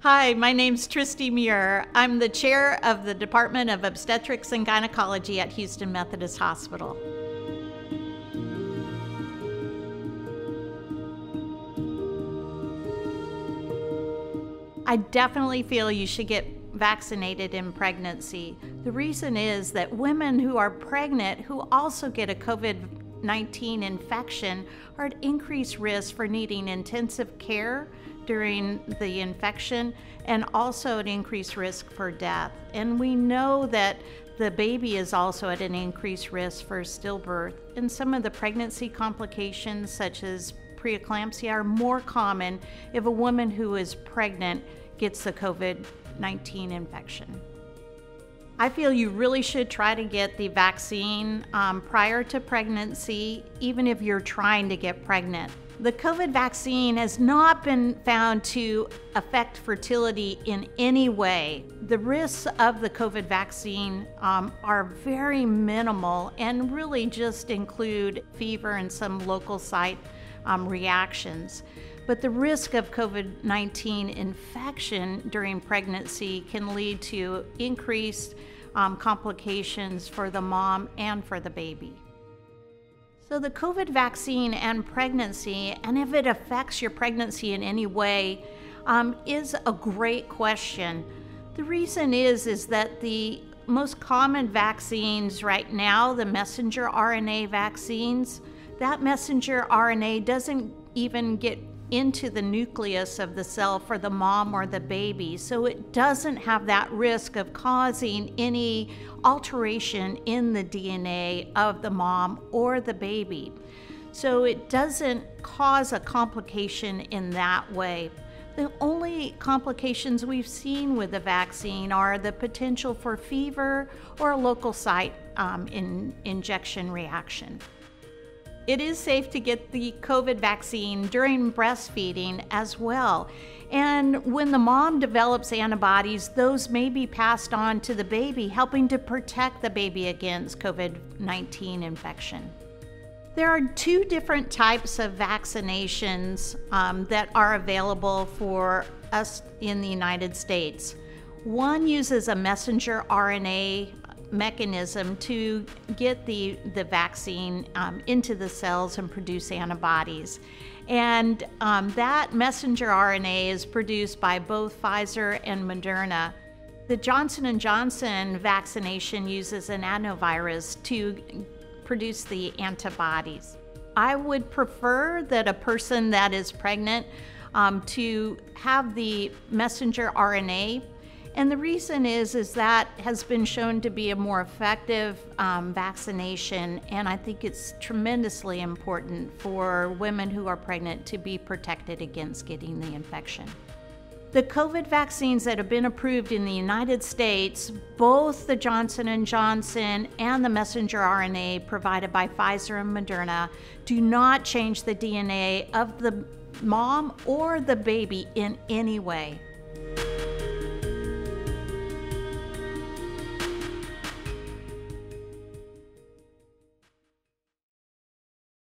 Hi, my name's Tristi Muir. I'm the chair of the Department of Obstetrics and Gynecology at Houston Methodist Hospital. I definitely feel you should get vaccinated in pregnancy. The reason is that women who are pregnant who also get a COVID-19 infection are at increased risk for needing intensive care during the infection and also an increased risk for death. And we know that the baby is also at an increased risk for stillbirth. And some of the pregnancy complications such as preeclampsia are more common if a woman who is pregnant gets the COVID-19 infection. I feel you really should try to get the vaccine prior to pregnancy, even if you're trying to get pregnant. The COVID vaccine has not been found to affect fertility in any way. The risks of the COVID vaccine are very minimal and really just include fever and some local site reactions. But the risk of COVID-19 infection during pregnancy can lead to increased complications for the mom and for the baby. So the COVID vaccine and pregnancy, and if it affects your pregnancy in any way, is a great question. The reason is that the most common vaccines right now, the messenger RNA vaccines, that messenger RNA doesn't even get into the nucleus of the cell for the mom or the baby. So it doesn't have that risk of causing any alteration in the DNA of the mom or the baby. So it doesn't cause a complication in that way. The only complications we've seen with the vaccine are the potential for fever or a local site injection reaction. It is safe to get the COVID vaccine during breastfeeding as well. And when the mom develops antibodies, those may be passed on to the baby, helping to protect the baby against COVID-19 infection. There are two different types of vaccinations that are available for us in the United States. One uses a messenger RNA mechanism to get the vaccine into the cells and produce antibodies. And that messenger RNA is produced by both Pfizer and Moderna. The Johnson & Johnson vaccination uses an adenovirus to produce the antibodies. I would prefer that a person that is pregnant to have the messenger RNA. And the reason is that has been shown to be a more effective vaccination, and I think it's tremendously important for women who are pregnant to be protected against getting the infection. The COVID vaccines that have been approved in the United States, both the Johnson & Johnson and the messenger RNA provided by Pfizer and Moderna, do not change the DNA of the mom or the baby in any way.